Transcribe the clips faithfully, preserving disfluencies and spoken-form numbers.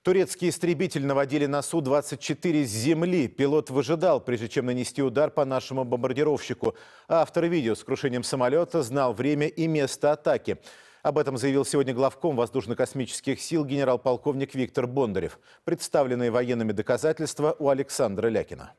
Турецкий истребитель наводили на Су двадцать четыре с земли. Пилот выжидал, прежде чем нанести удар по нашему бомбардировщику. Автор видео с крушением самолета знал время и место атаки. Об этом заявил сегодня главком воздушно-космических сил генерал-полковник Виктор Бондарев. Представленные военными доказательства у Александра Лякина.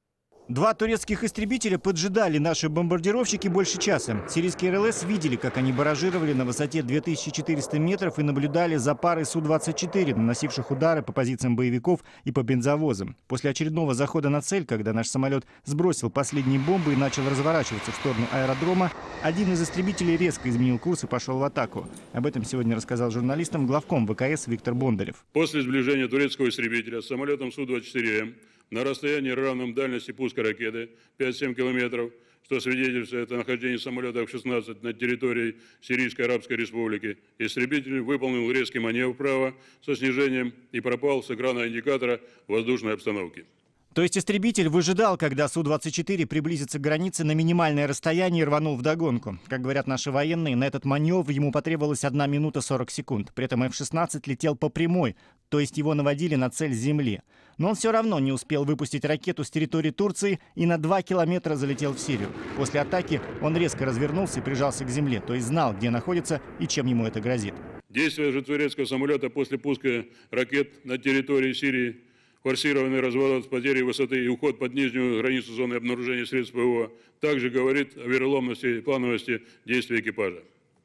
Два турецких истребителя поджидали наши бомбардировщики больше часа. Сирийские эр эл эс видели, как они баражировали на высоте две тысячи четыреста метров и наблюдали за парой Су двадцать четыре, наносивших удары по позициям боевиков и по бензовозам. После очередного захода на цель, когда наш самолет сбросил последние бомбы и начал разворачиваться в сторону аэродрома, один из истребителей резко изменил курс и пошел в атаку. Об этом сегодня рассказал журналистам главком вэ ка эс Виктор Бондарев. После сближения турецкого истребителя с самолетом Су двадцать четыре эм на расстоянии, равном дальности пуска ракеты пять-семь километров, что свидетельствует о нахождении самолета эф шестнадцать на территории Сирийской Арабской Республики, истребитель выполнил резкий маневр вправо со снижением и пропал с экрана индикатора воздушной обстановки. То есть истребитель выжидал, когда Су двадцать четыре приблизится к границе на минимальное расстояние и рванул вдогонку. Как говорят наши военные, на этот маневр ему потребовалась одна минута сорок секунд. При этом эф шестнадцать летел по прямой, то есть его наводили на цель с земли. Но он все равно не успел выпустить ракету с территории Турции и на два километра залетел в Сирию. После атаки он резко развернулся и прижался к земле, то есть знал, где находится и чем ему это грозит. Действия же турецкого самолета после пуска ракет на территории Сирии, форсированный разворот с потерей высоты и уход под нижнюю границу зоны обнаружения средств пэ вэ о также говорит о вероломности и плановости действий экипажа.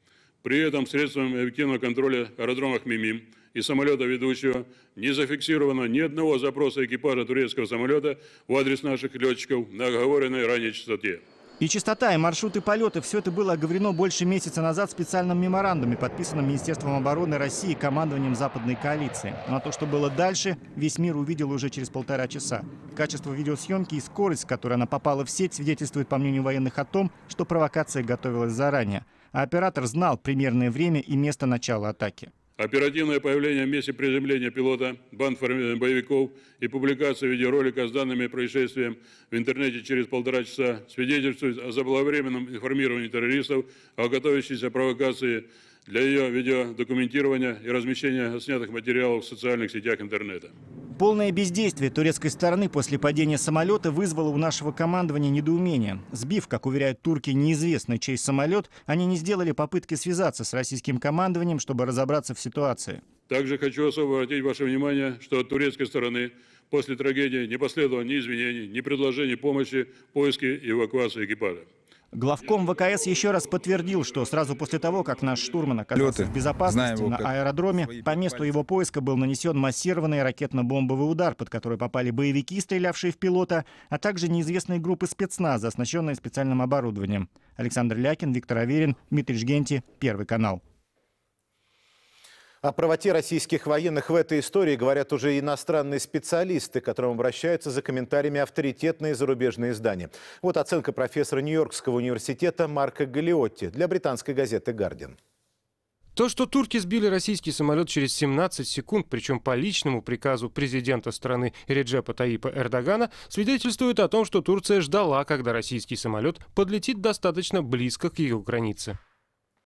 При этом средством объективного контроля аэродромах Мимим и самолета ведущего не зафиксировано ни одного запроса экипажа турецкого самолета в адрес наших летчиков на оговоренной ранее частоте. И частота, и маршруты полета – все это было оговорено больше месяца назад в специальном меморандуме, подписанном Министерством обороны России и командованием Западной коалиции. Ну а то, что было дальше, весь мир увидел уже через полтора часа. Качество видеосъемки и скорость, с которой она попала в сеть, свидетельствует, по мнению военных, о том, что провокация готовилась заранее. А оператор знал примерное время и место начала атаки. Оперативное появление в месте приземления пилота, банд боевиков и публикация видеоролика с данными происшествием в интернете через полтора часа свидетельствует о заблаговременном информировании террористов о готовящейся провокации для ее видеодокументирования и размещения отснятых материалов в социальных сетях интернета. Полное бездействие турецкой стороны после падения самолета вызвало у нашего командования недоумение. Сбив, как уверяют турки, неизвестный чей самолет, они не сделали попытки связаться с российским командованием, чтобы разобраться в ситуации. Также хочу особо обратить ваше внимание, что от турецкой стороны после трагедии не последовало ни извинений, ни предложений помощи в поиске и эвакуации экипажа. Главком вэ ка эс еще раз подтвердил, что сразу после того, как наш штурман оказался в безопасности на аэродроме, по месту его поиска был нанесен массированный ракетно-бомбовый удар, под который попали боевики, стрелявшие в пилота, а также неизвестные группы спецназа, оснащенные специальным оборудованием. Александр Лякин, Виктор Аверин, Дмитрий Жгенти, Первый канал. О правоте российских военных в этой истории говорят уже иностранные специалисты, к которым обращаются за комментариями авторитетные зарубежные издания. Вот оценка профессора Нью-Йоркского университета Марка Галиотти для британской газеты «Гардиан». То, что турки сбили российский самолет через семнадцать секунд, причем по личному приказу президента страны Реджепа Таипа Эрдогана, свидетельствует о том, что Турция ждала, когда российский самолет подлетит достаточно близко к ее границе.